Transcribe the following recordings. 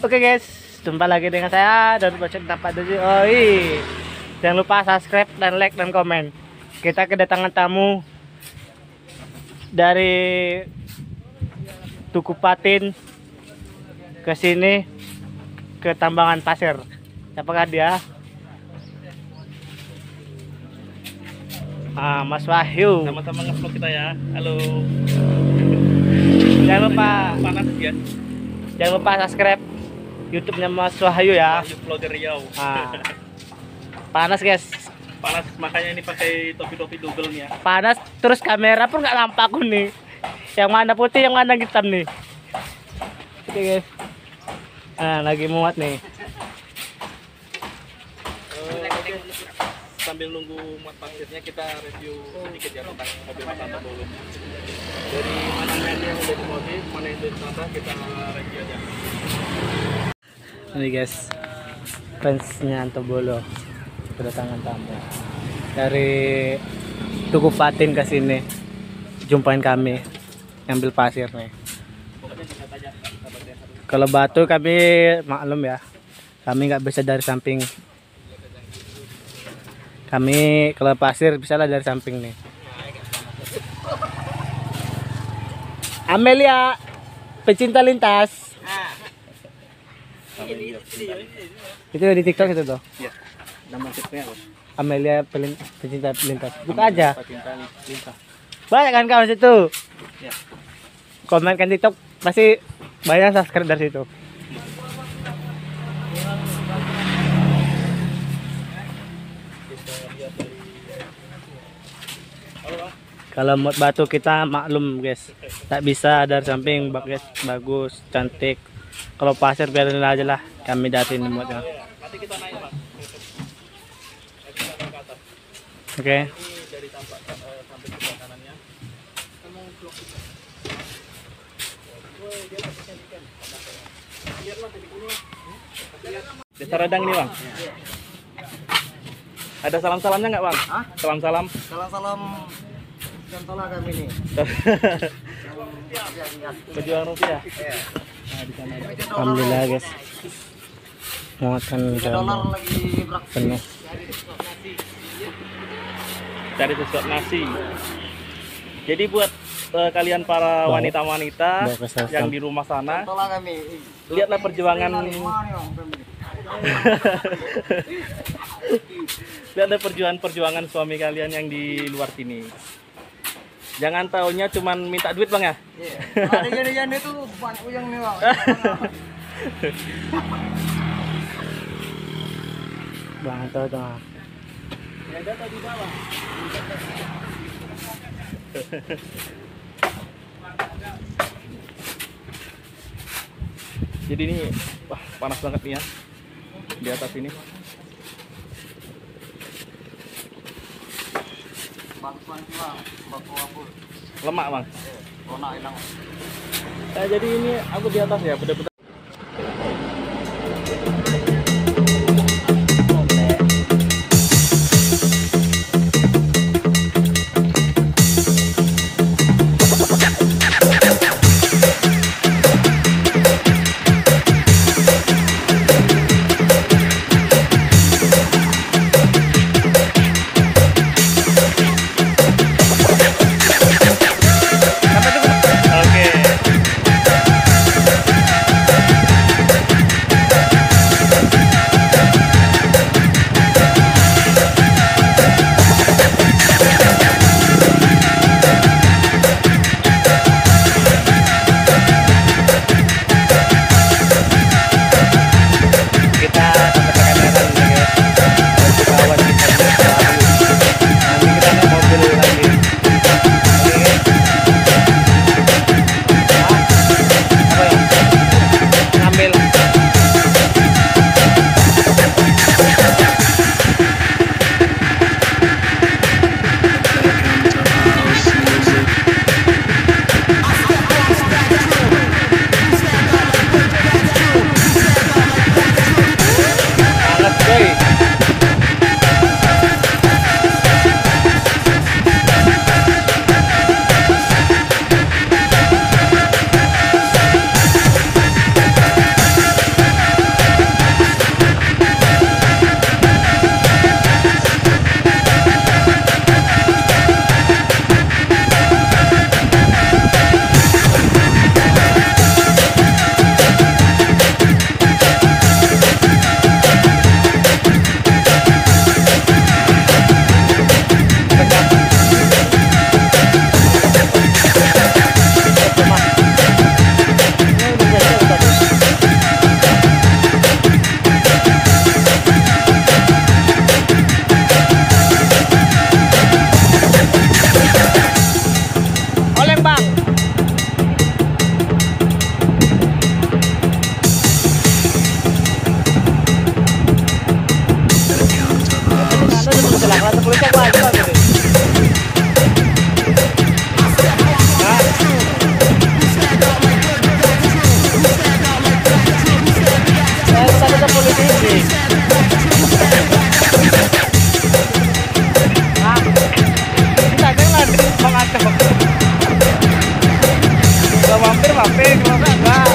Oke guys, jumpa lagi dengan saya dan Bocek Dapat Doji. Oi, jangan lupa subscribe dan like dan komen. Kita kedatangan tamu dari Tuku Patin ke sini ke tambangan pasir. Siapakah dia? Mas Wahyu. Sama-sama nge-vlog kita ya. Halo. Jangan lupa Panas ya. Jangan lupa subscribe YouTube-nya Mas Wahyu ya. Wahyu Vlogger Riau. Panas guys. Panas, makanya ini pakai topi-topi double nih ya. Panas terus kamera pun nggak nampak aku nih. Yang mana putih, yang mana hitam nih. Oke guys. Lagi muat nih. Sambil nunggu muat pasirnya kita review sedikit ya tentang mobil Tata dulu. Dari mana yang udah di mobil, mana yang udah di Tata, kita review aja. Ini guys, fansnya Antobolo kedatangan tamu dari Tuku Patin ke sini, jumpain kami ngambil pasir nih. Kalau batu kami maklum ya, kami nggak bisa dari samping. Kami kalau pasir bisa lah dari samping nih. Amelia, pecinta lintas. Itu di TikTok itu tuh. Iya. Nama tipnya apa? Amelia pecinta lintas. Buka aja. Pecinta lintas. Banyak kan kawan situ. Ya. Komen kan TikTok pasti banyak subscribe dari situ. Kalau muat batu kita maklum guys, tak bisa dari samping guys, bagus, cantik. Kalau pasir biarin aja lah, kami datin muatnya. Nanti kita naik Pak. Oke. Ini dari tampak sampai ke kanannya. Desa Radang nih Bang. Ada salam-salamnya nggak Bang? Salam-salam. Salam-salam Contohlah kami nih. Pejuang rupiah. Nah, di sana. Alhamdulillah guys, muatkan Dolar lagi penuh. Cari sesuap nasi. Jadi buat kalian para wanita-wanita bawa ke sana. yang di rumah sana, Contohlah kami. lihatlah perjuangan lihatlah perjuangan suami kalian yang di luar sini. Jangan taunya cuman minta duit Bang ya. Iya. Ada jajan itu banyak ujang nih Bang. Bang tuh tuh. Ada tadi bawah. Jadi ini wah panas banget nih ya di atas ini. Bantuan Bang, baku apul. Lemak Bang. Warna hilang. Jadi ini aku di atas ya bener-bener. Oke. Kalau mampir mampir, kalau enggak.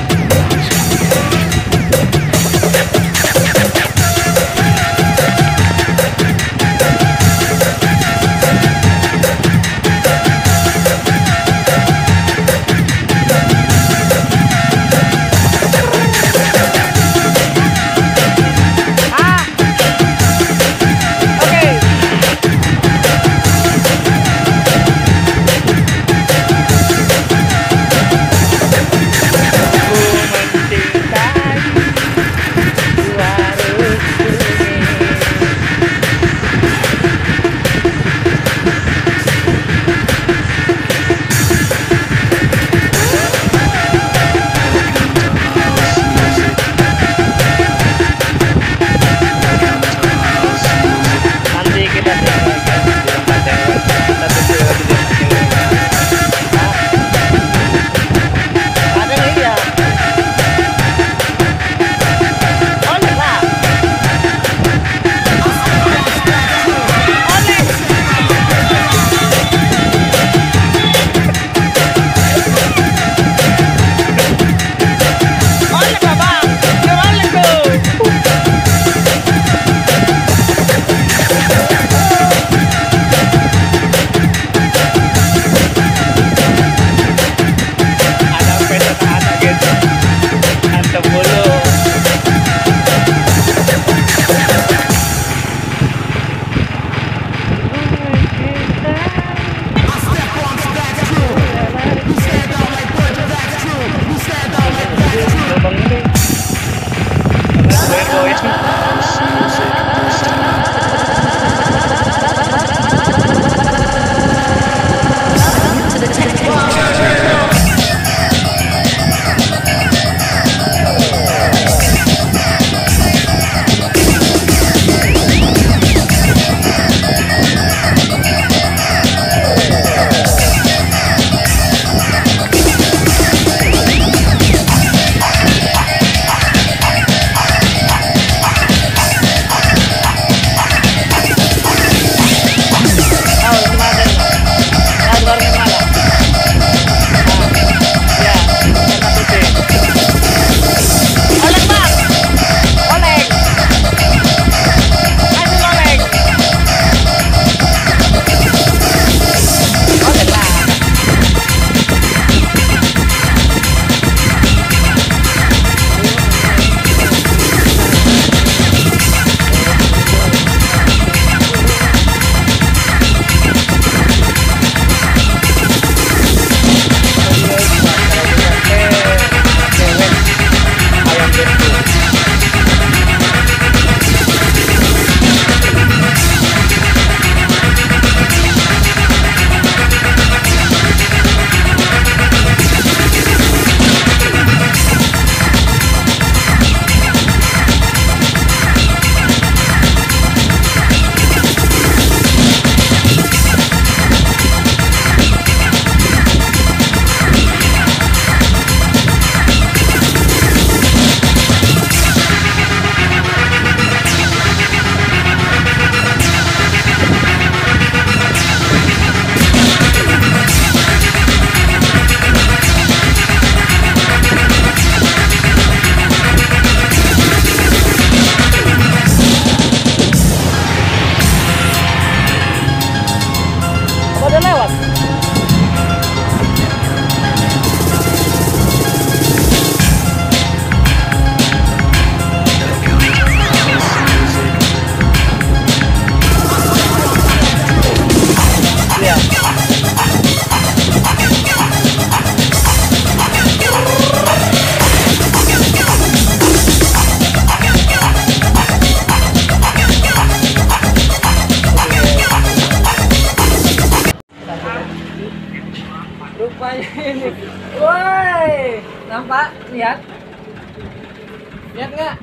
Nampak? Lihat? Lihat nggak?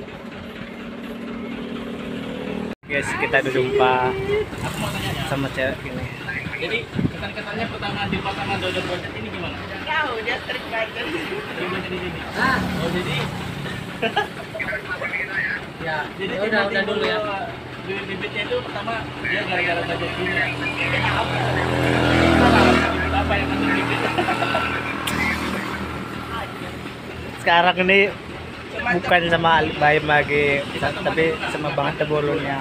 Guys, kita udah jumpa sama cewek ini. Jadi kesan-kesannya pertama download Gojek ini gimana? Kau dia trik banget. Gimana jadi? Ah, Oh jadi Ya, Jadi udah dulu ya. Bibit bibitnya itu pertama dia gara-gara belajar kimia. Bibit apa yang masuk bibit? Sekarang ini bukan sama Ali Bayam lagi, tapi sama Bang Antebolonya.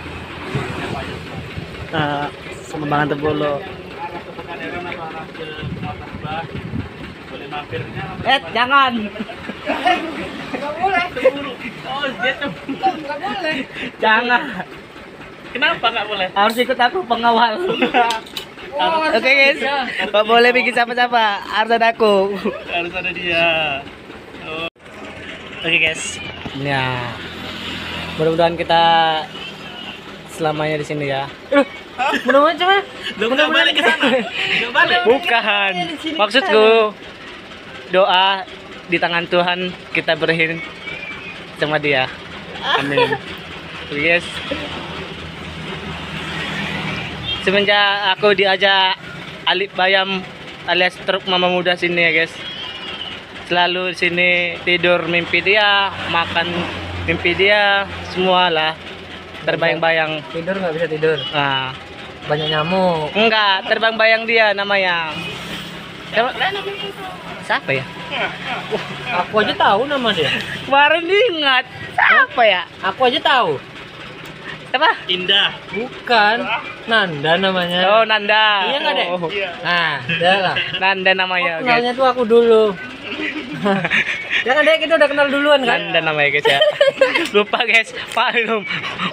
Sama Bang Antebolo. Pekan Eron atau arah ke Pematang Bah, boleh mampirnya. Jangan. Nggak boleh. Oh, dia cemburu. Nggak boleh. Jangan. Kenapa nggak boleh? Harus ikut aku pengawal. Oh, Oke guys, nggak boleh bikin siapa-siapa, harus ada aku. Harus ada dia. Oke guys, ya mudah-mudahan kita selamanya di sini ya. mudah-mudahan cuma. Lu nggak balik ke sana? Nggak balik. Bukan, maksudku doa di tangan Tuhan kita beriin sama dia. Amin. Oke guys. Semenjak aku diajak Alif Bayam alias truk mama muda sini ya guys. Selalu di sini tidur mimpi dia, makan mimpi dia, semualah terbayang-bayang. Tidur nggak bisa tidur. Nah, Banyak nyamuk. enggak, terbang-bayang dia namanya. Siapa ya? Aku aja tahu nama dia. Kemarin diingat. Siapa ya? Aku aja tahu. Siapa? Indah. Bukan. Nanda namanya. Oh, Nanda. Iya nggak, Dek? Oh, Nah, udah lah. Nanda namanya, guys. Kenalnya tuh aku dulu. Jangan deh, kita udah kenal duluan kan? Nanda namanya guys ya. Lupa guys, maklum.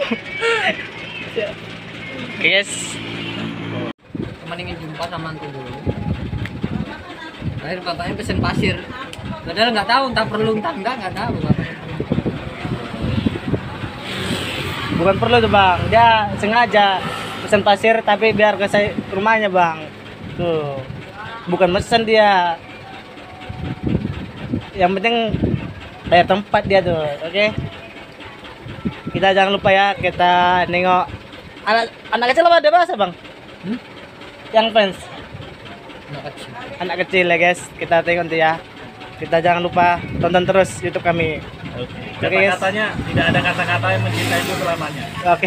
Oke, guys. Cuman ingin jumpa sama antu dulu. Akhir bapaknya pesen pasir. Padahal nggak tahu, entah perlu entah nggak tahu bapaknya. Bukan perlu tuh bang, dia sengaja pesan pasir tapi biar ke rumahnya bang. Tuh, bukan pesan dia. Yang penting bayar tempat dia tuh, oke? Kita jangan lupa ya, kita nengok anak kecil apa ada bahasa bang? Yang fans Anak kecil. anak kecil ya guys, kita tengok tuh ya. Kita jangan lupa tonton terus YouTube kami. Oke. Oke, guys. Kata-katanya tidak ada kata-kata yang mencintai itu selamanya. Oke.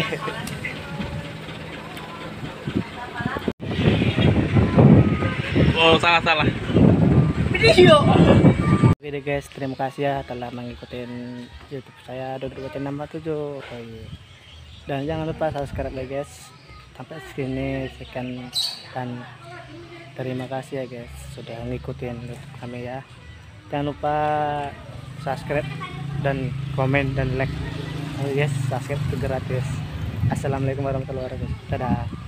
Oh, salah. Video. Oke deh guys, terima kasih ya telah mengikuti YouTube saya Dodot97. Oh, iya. Dan jangan lupa subscribe ya guys. Sampai sini sekian dan terima kasih ya guys sudah ngikutin YouTube kami ya. Jangan lupa subscribe dan komen dan like. Oh yes, subscribe itu gratis. Assalamualaikum warahmatullahi wabarakatuh. Dadah.